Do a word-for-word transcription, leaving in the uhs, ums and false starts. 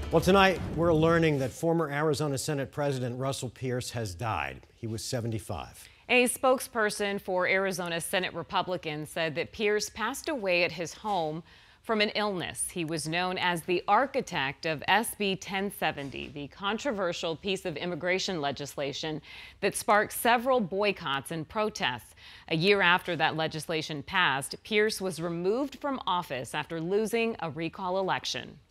Well, tonight we're learning that former Arizona Senate President Russell Pearce has died. He was seventy-five. A spokesperson for Arizona Senate Republicans said that Pearce passed away at his home from an illness. He was known as the architect of S B ten seventy, the controversial piece of immigration legislation that sparked several boycotts and protests. A year after that legislation passed, Pearce was removed from office after losing a recall election.